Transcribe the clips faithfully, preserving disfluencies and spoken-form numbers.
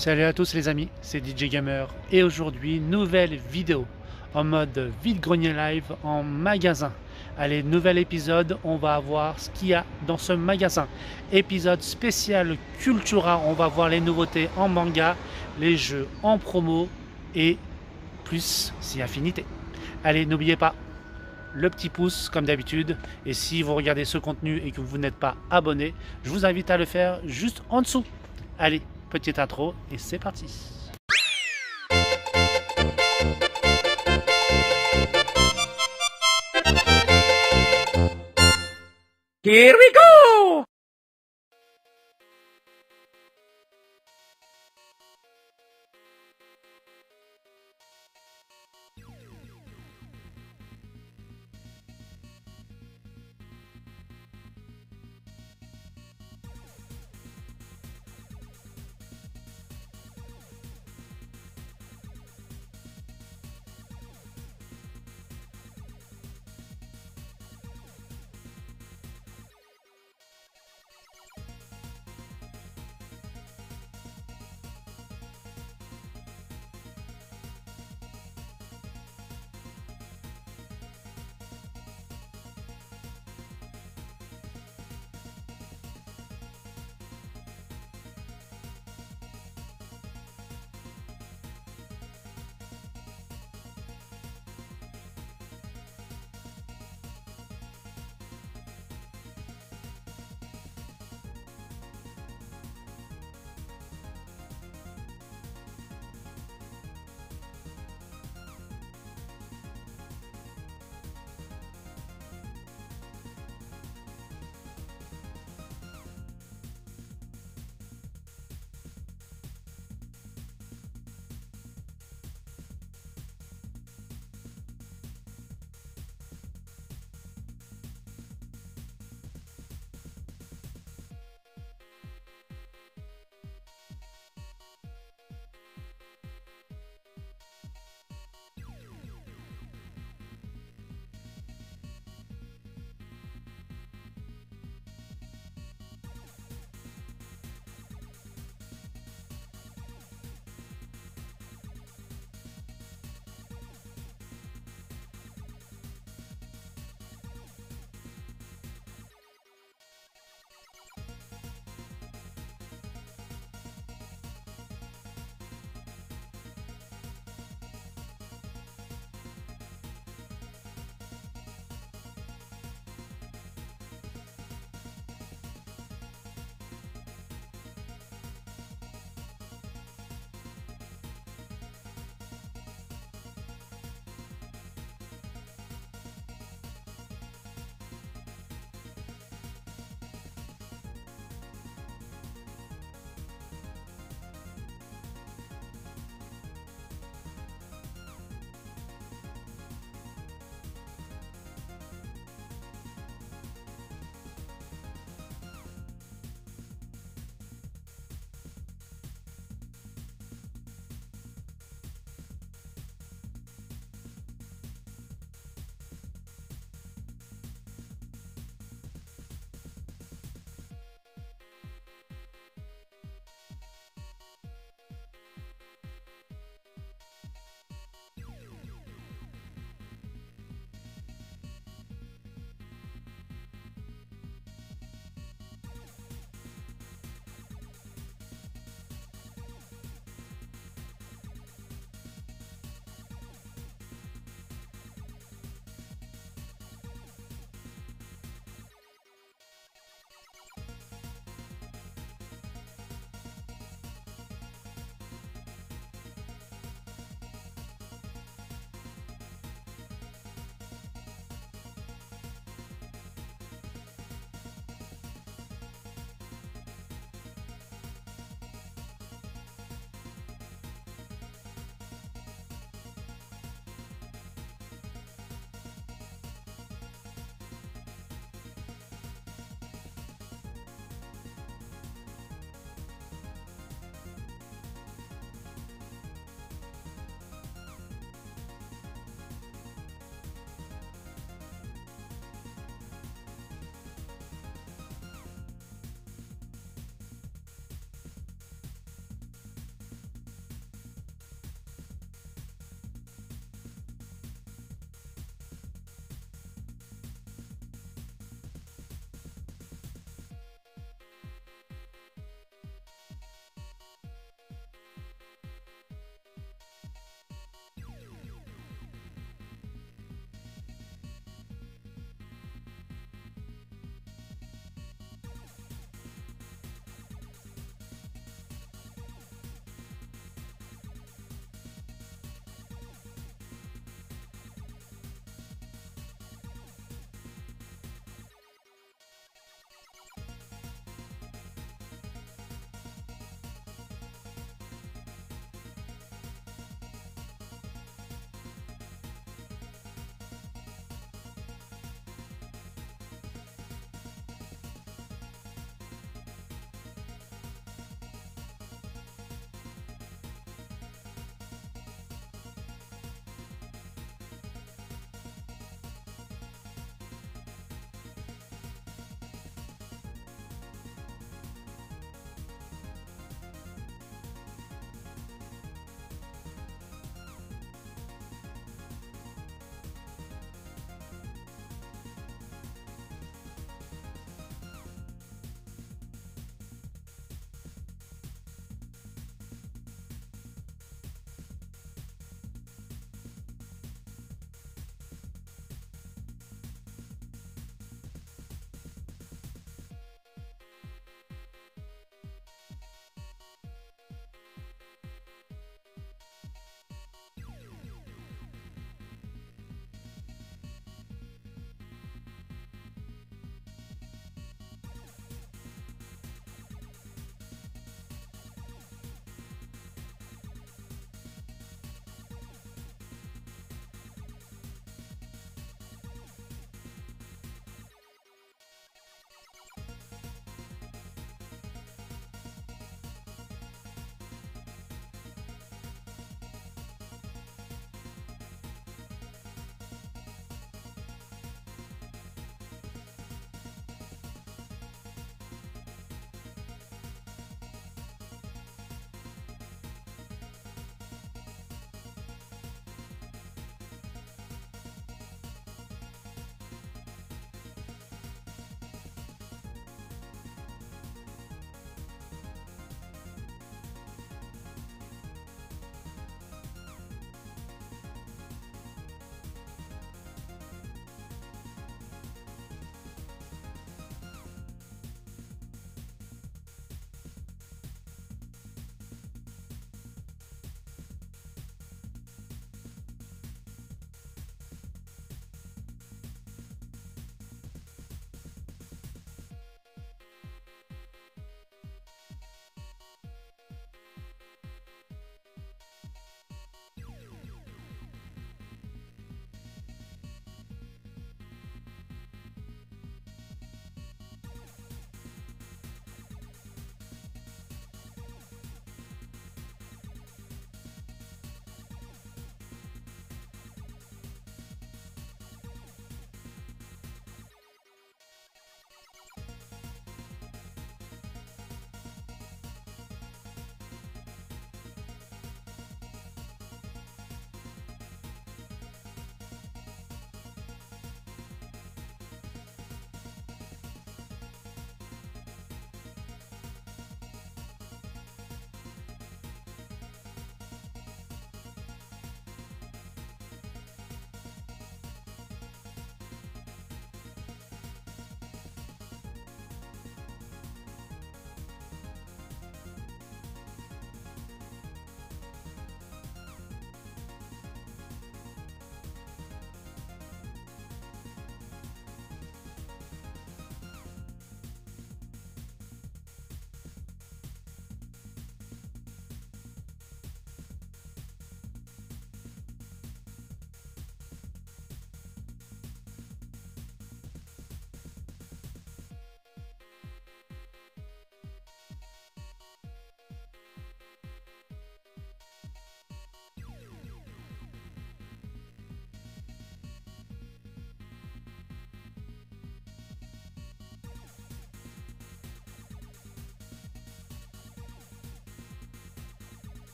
Salut à tous les amis, c'est D J Gamer et aujourd'hui nouvelle vidéo en mode vide-grenier live en magasin. Allez, nouvel épisode, on va voir ce qu'il y a dans ce magasin. Épisode spécial Cultura, on va voir les nouveautés en manga, les jeux en promo et plus si affinité. Allez, n'oubliez pas le petit pouce comme d'habitude, et si vous regardez ce contenu et que vous n'êtes pas abonné, je vous invite à le faire juste en dessous. Allez, petite intro et c'est parti. Here we go!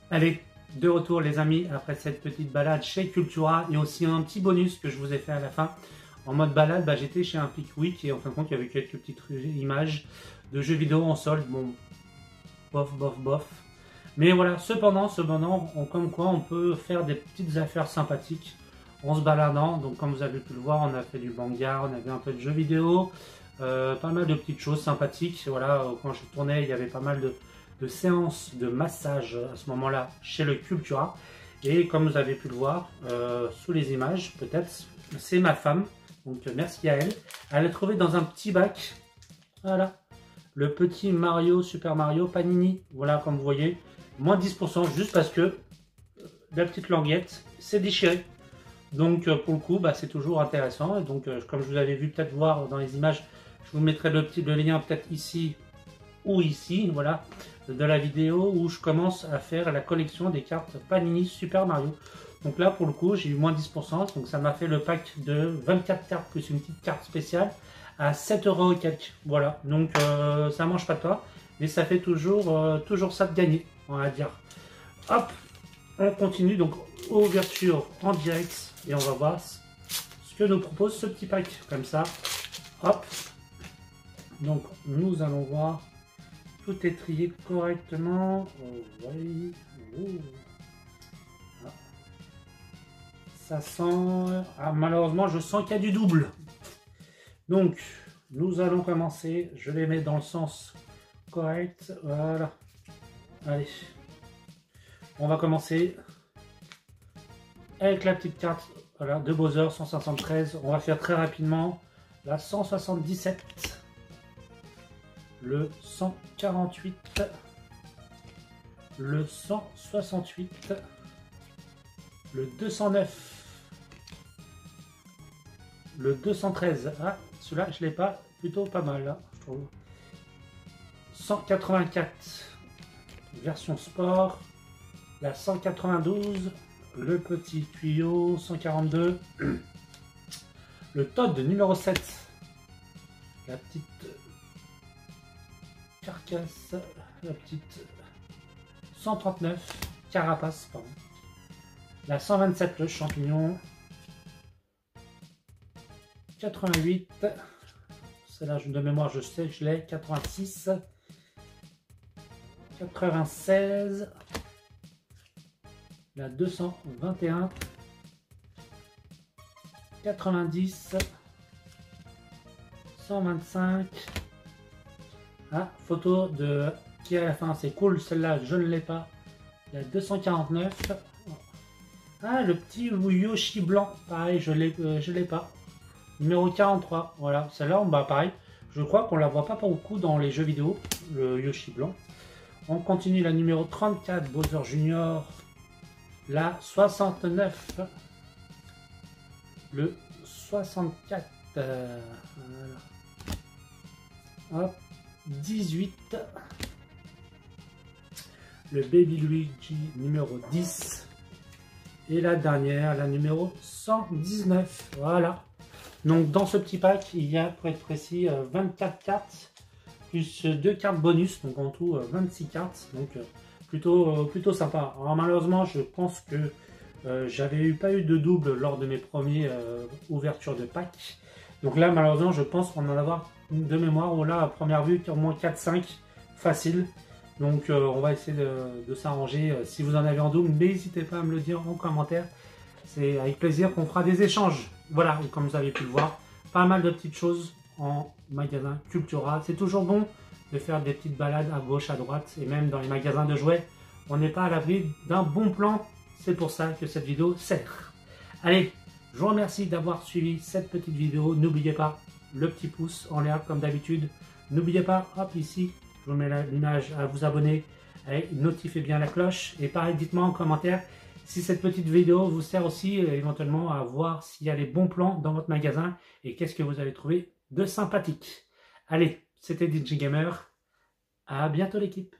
Allez, de retour les amis, après cette petite balade chez Cultura et aussi un petit bonus que je vous ai fait à la fin. En mode balade, bah, j'étais chez un Pickwick et en fin de compte il y avait quelques petites images de jeux vidéo en solde. Bon, bof, bof, bof. Mais voilà, cependant, cependant, on, comme quoi on peut faire des petites affaires sympathiques en se baladant. Donc comme vous avez pu le voir, on a fait du Vanguard, on avait un peu de jeux vidéo, euh, pas mal de petites choses sympathiques. Voilà, quand je tournais, il y avait pas mal de, de séances de massage à ce moment-là chez le Cultura. Et comme vous avez pu le voir, euh, sous les images, peut-être, c'est ma femme. Donc merci à elle. Elle a trouvé dans un petit bac, voilà, le petit Mario, Super Mario Panini. Voilà, comme vous voyez, moins dix pour cent juste parce que la petite languette s'est déchirée. Donc pour le coup, bah, c'est toujours intéressant. Et donc euh, comme je vous avais vu peut-être voir dans les images, je vous mettrai le, petit, le lien peut-être ici ou ici, voilà, de la vidéo où je commence à faire la collection des cartes Panini Super Mario. Donc là, pour le coup, j'ai eu moins dix pour cent. Donc ça m'a fait le pack de vingt-quatre cartes plus une petite carte spéciale à sept euros et quelques. Voilà, donc euh, ça mange pas de pain. Mais ça fait toujours, euh, toujours ça de gagner, on va dire. Hop, on continue. Donc ouverture en direct. Et on va voir ce que nous propose ce petit pack. Comme ça, hop. Donc nous allons voir. Tout est trié correctement. Oh, oui. Oh. Ça sent... Ah, malheureusement, je sens qu'il y a du double. Donc, nous allons commencer. Je les mets dans le sens correct. Voilà. Allez. On va commencer avec la petite carte voilà, de Bowser cent soixante-treize. On va faire très rapidement la cent soixante-dix-sept. Le cent quarante-huit. Le cent soixante-huit. Le deux cent neuf. Le deux cent treize, ah, celui-là je l'ai pas, plutôt pas mal là, je trouve. cent quatre-vingt-quatre, version sport. La cent quatre-vingt-douze, le petit tuyau, cent quarante-deux. Le Todd numéro sept, la petite carcasse, la petite cent trente-neuf, carapace, pardon. La cent vingt-sept, le champignon. quatre-vingt-huit, celle-là de mémoire je sais que je l'ai, quatre-vingt-six, quatre-vingt-seize, la deux cent vingt et un, quatre-vingt-dix, cent vingt-cinq, ah, photo de qui à la fin, c'est cool, celle-là je ne l'ai pas, la deux cent quarante-neuf, ah, le petit Yoshi blanc, pareil, je l'ai euh, je l'ai pas. Numéro quarante-trois, voilà, celle-là, bah, pareil, je crois qu'on la voit pas beaucoup dans les jeux vidéo, le Yoshi blanc. On continue la numéro trente-quatre, Bowser Junior, la soixante-neuf, le soixante-quatre, euh, voilà. Hop, dix-huit, le Baby Luigi numéro dix, et la dernière, la numéro cent dix-neuf, voilà. Donc dans ce petit pack, il y a, pour être précis, vingt-quatre cartes, plus deux cartes bonus, donc en tout vingt-six cartes, donc plutôt, plutôt sympa. Alors malheureusement, je pense que euh, j'avais eu, pas eu de double lors de mes premières euh, ouvertures de pack. Donc là, malheureusement, je pense qu'on en va avoir de mémoire, ou là, à première vue, au moins quatre cinq, facile. Donc euh, on va essayer de, de s'arranger. Si vous en avez en double, n'hésitez pas à me le dire en commentaire. C'est avec plaisir qu'on fera des échanges. Voilà, et comme vous avez pu le voir, pas mal de petites choses en magasin Cultura. C'est toujours bon de faire des petites balades à gauche, à droite, et même dans les magasins de jouets. On n'est pas à l'abri d'un bon plan. C'est pour ça que cette vidéo sert. Allez, je vous remercie d'avoir suivi cette petite vidéo. N'oubliez pas le petit pouce en l'air comme d'habitude. N'oubliez pas, hop, ici, je vous mets l'image à vous abonner. Et notifiez bien la cloche. Et pareil, dites-moi en commentaire si cette petite vidéo vous sert aussi euh, éventuellement à voir s'il y a les bons plans dans votre magasin et qu'est-ce que vous avez trouvé de sympathique. Allez, c'était D J Gamer. À bientôt l'équipe.